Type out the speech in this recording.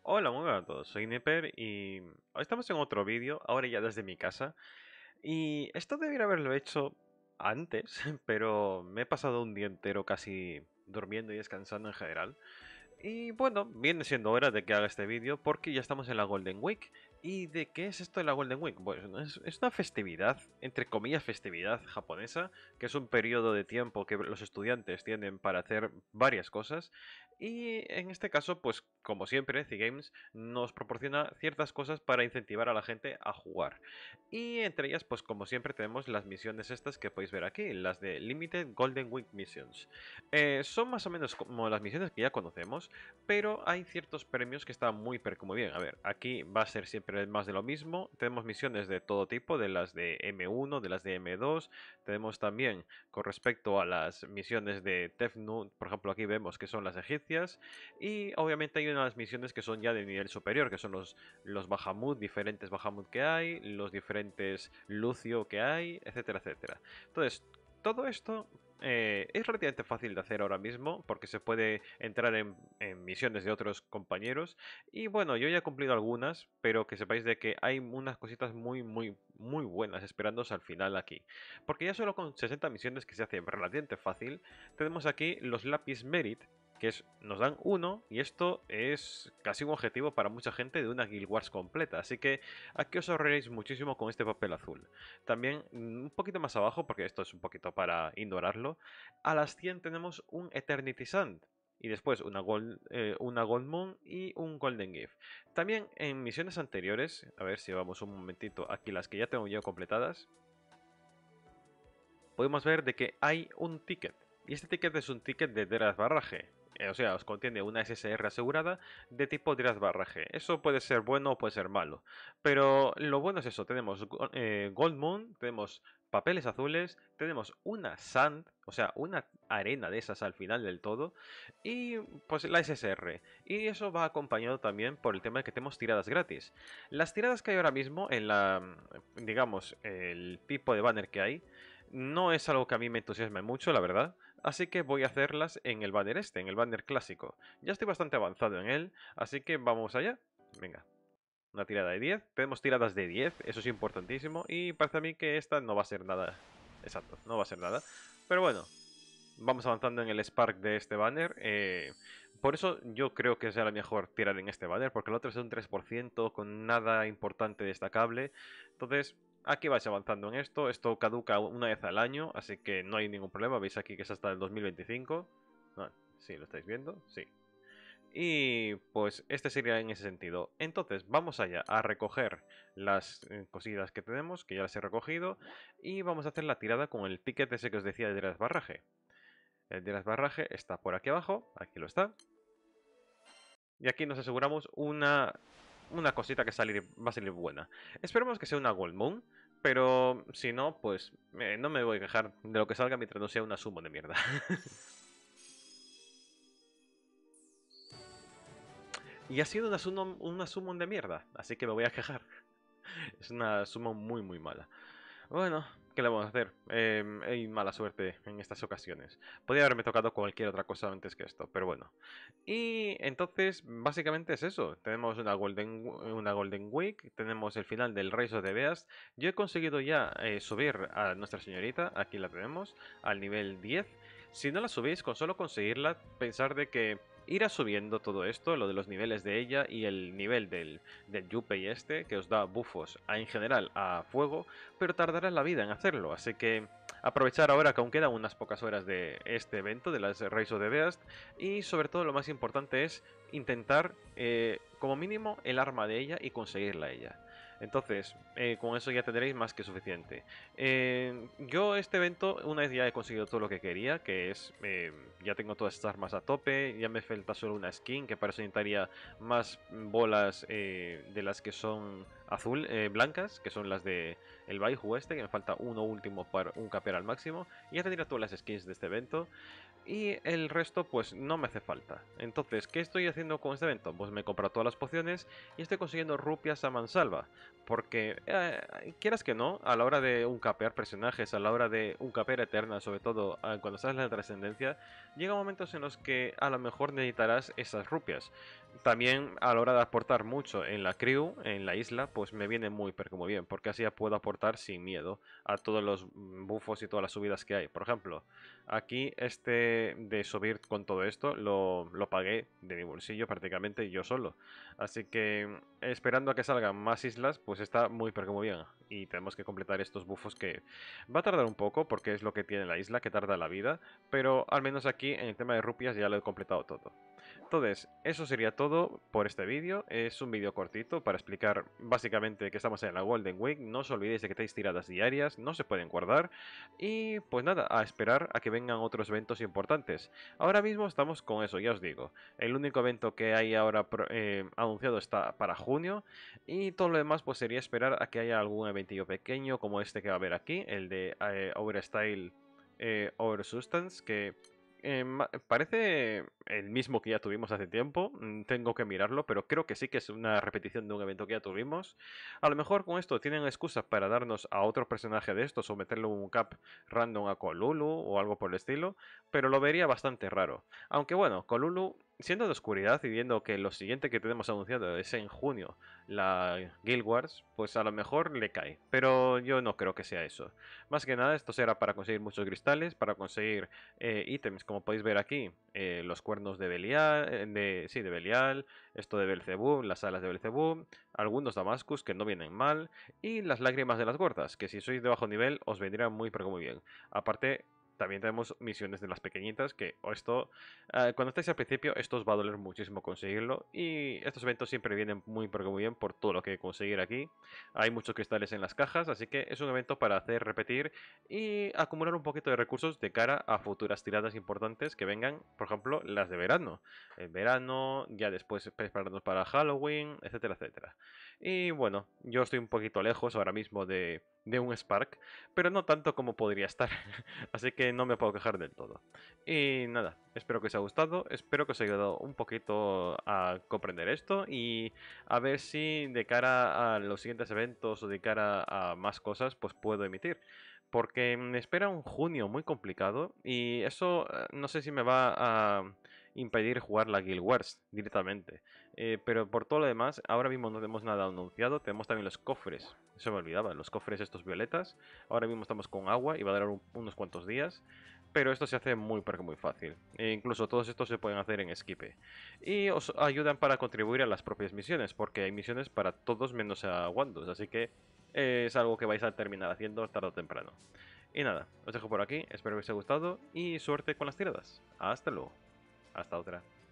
Hola, muy buenas a todos, soy Nipper y hoy estamos en otro vídeo, ahora ya desde mi casa. Y esto debería haberlo hecho antes, pero me he pasado un día entero casi durmiendo y descansando en general. Y bueno, viene siendo hora de que haga este vídeo porque ya estamos en la Golden Week. ¿Y de qué es esto de la Golden Week? Bueno, es una festividad, entre comillas festividad japonesa, que es un periodo de tiempo que los estudiantes tienen para hacer varias cosas. Y en este caso, pues como siempre, C-Games nos proporciona ciertas cosas para incentivar a la gente a jugar. Y entre ellas, pues como siempre, tenemos las misiones estas que podéis ver aquí, las de Limited Golden Week Missions. Son más o menos como las misiones que ya conocemos, pero hay ciertos premios que están muy bien. A ver, aquí va a ser siempre más de lo mismo. Tenemos misiones de todo tipo, de las de M1, de las de M2. Tenemos también con respecto a las misiones de Tefnut, por ejemplo, aquí vemos que son las egipcias. Y obviamente hay unas misiones que son ya de nivel superior, que son los Bahamut, diferentes Bahamut que hay, los diferentes Lucio que hay, etcétera, etcétera. Entonces, todo esto es relativamente fácil de hacer ahora mismo porque se puede entrar en misiones de otros compañeros. Y bueno, yo ya he cumplido algunas, pero que sepáis de que hay unas cositas muy buenas esperándoos al final aquí. Porque ya solo con 60 misiones que se hace relativamente fácil, tenemos aquí los Lapis Merit, que nos dan uno, y esto es casi un objetivo para mucha gente de una Guild Wars completa. Así que aquí os ahorraréis muchísimo con este papel azul. También un poquito más abajo, porque esto es un poquito para ignorarlo, a las 100 tenemos un Eternity Sand. Y después una Gold Moon y un Golden Gift. También en misiones anteriores, a ver si vamos un momentito aquí las que ya tengo yo completadas, podemos ver de que hay un ticket. Y este ticket es un ticket de Deras Barrage. O sea, os contiene una SSR asegurada de tipo Deras Barrage. Eso puede ser bueno o puede ser malo. Pero lo bueno es eso. Tenemos Gold Moon, tenemos papeles azules, tenemos una Sand, o sea, una arena de esas al final del todo. Y pues la SSR. Y eso va acompañado también por el tema de que tenemos tiradas gratis. Las tiradas que hay ahora mismo en digamos, el tipo de banner que hay, no es algo que a mí me entusiasme mucho, la verdad, así que voy a hacerlas en el banner este, en el banner clásico. Ya estoy bastante avanzado en él, así que vamos allá. Venga, una tirada de 10. Tenemos tiradas de 10, eso es importantísimo, y parece a mí que esta no va a ser nada. Exacto, no va a ser nada. Pero bueno, vamos avanzando en el Spark de este banner. Por eso yo creo que será mejor tirar en este banner, porque el otro es un 3% con nada importante destacable. Entonces, aquí vais avanzando en esto. Esto caduca una vez al año, así que no hay ningún problema. Veis aquí que es hasta el 2025. Ah, sí, lo estáis viendo, sí. Y pues este sería en ese sentido. Entonces, vamos allá a recoger las cositas que tenemos, que ya las he recogido, y vamos a hacer la tirada con el ticket ese que os decía de desbarraje. El desbarraje está por aquí abajo, aquí lo está. Y aquí nos aseguramos una cosita que va a salir buena. Esperemos que sea una Gold Moon, pero si no, pues no me voy a quejar de lo que salga mientras no sea una sumo de mierda. Y ha sido una summon de mierda, así que me voy a quejar. Es una summon muy mala. Bueno, ¿qué le vamos a hacer? Hay mala suerte en estas ocasiones. Podría haberme tocado cualquier otra cosa antes que esto, pero bueno. Y entonces, básicamente es eso. Tenemos una Golden Week, tenemos el final del Rise of the Beast. Yo he conseguido ya subir a Nuestra Señorita, aquí la tenemos, al nivel 10. Si no la subís, con solo conseguirla, pensar de que irá subiendo todo esto, lo de los niveles de ella y el nivel del Yupei este, que os da buffos en general a fuego, pero tardará la vida en hacerlo, así que aprovechar ahora que aún quedan unas pocas horas de este evento, de las Rise of the Beast, y sobre todo lo más importante es intentar, como mínimo, el arma de ella y conseguirla ella. Entonces, con eso ya tendréis más que suficiente. Yo este evento, una vez ya he conseguido todo lo que quería, que es, ya tengo todas estas armas a tope, ya me falta solo una skin, que para eso necesitaría más bolas de las que son blancas, que son las de el Baiju este, que me falta uno último para un caper al máximo, y ya tendría todas las skins de este evento. Y el resto pues no me hace falta. Entonces, ¿qué estoy haciendo con este evento? Pues me he comprado todas las pociones y estoy consiguiendo rupias a mansalva. Porque, quieras que no, a la hora de un capear personajes, a la hora de un capear eterna, sobre todo cuando estás en la trascendencia, llega momentos en los que a lo mejor necesitarás esas rupias. También a la hora de aportar mucho en la crew, en la isla, pues me viene muy pero que muy bien, porque así ya puedo aportar sin miedo a todos los bufos y todas las subidas que hay. Por ejemplo, aquí este de subir con todo esto lo pagué de mi bolsillo prácticamente yo solo. Así que esperando a que salgan más islas, pues está muy pero que muy bien. Y tenemos que completar estos bufos que va a tardar un poco porque es lo que tiene la isla, que tarda la vida, pero al menos aquí en el tema de rupias ya lo he completado todo. Entonces, eso sería todo por este vídeo. Es un vídeo cortito para explicar básicamente que estamos en la Golden Week. No os olvidéis de que tenéis tiradas diarias, no se pueden guardar. Y pues nada, a esperar a que vengan otros eventos importantes. Ahora mismo estamos con eso, ya os digo. El único evento que hay ahora anunciado está para junio. Y todo lo demás pues sería esperar a que haya algún eventillo pequeño como este que va a haber aquí, el de Overstyle Over Substance, que parece el mismo que ya tuvimos hace tiempo. Tengo que mirarlo, pero creo que sí que es una repetición de un evento que ya tuvimos. A lo mejor con esto tienen excusa para darnos a otro personaje de estos o meterle un cap random a Colulu o algo por el estilo, pero lo vería bastante raro. Aunque bueno, Colulu, siendo de oscuridad y viendo que lo siguiente que tenemos anunciado es en junio, la Guild Wars, pues a lo mejor le cae. Pero yo no creo que sea eso. Más que nada, esto será para conseguir muchos cristales, para conseguir ítems, como podéis ver aquí, los cuernos de Belial, sí, de Belial, esto de Belzebub, las alas de Belzebub, algunos Damascus que no vienen mal, y las lágrimas de las gordas, que si sois de bajo nivel os vendrían muy pero muy bien. Aparte, también tenemos misiones de las pequeñitas, que esto, cuando estáis al principio, esto os va a doler muchísimo conseguirlo, y estos eventos siempre vienen muy pero muy bien por todo lo que hay que conseguir aquí. Hay muchos cristales en las cajas, así que es un evento para hacer repetir y acumular un poquito de recursos de cara a futuras tiradas importantes que vengan, por ejemplo, las de verano. El verano, ya después prepararnos para Halloween, etcétera, etcétera. Y bueno, yo estoy un poquito lejos ahora mismo de un Spark, pero no tanto como podría estar, así que no me puedo quejar del todo. Y nada, espero que os haya gustado, espero que os haya ayudado un poquito a comprender esto y a ver si de cara a los siguientes eventos o de cara a más cosas, pues puedo emitir porque me espera un junio muy complicado y eso no sé si me va a impedir jugar la Guild Wars directamente. Pero por todo lo demás, ahora mismo no tenemos nada anunciado, tenemos también los cofres, eso me olvidaba, los cofres estos violetas, ahora mismo estamos con agua y va a durar unos cuantos días. Pero esto se hace muy pero que muy fácil. E incluso todos estos se pueden hacer en Esquipe. Y os ayudan para contribuir a las propias misiones, porque hay misiones para todos menos a Wandos. Así que es algo que vais a terminar haciendo tarde o temprano. Y nada, os dejo por aquí, espero que os haya gustado y suerte con las tiradas. Hasta luego, hasta otra.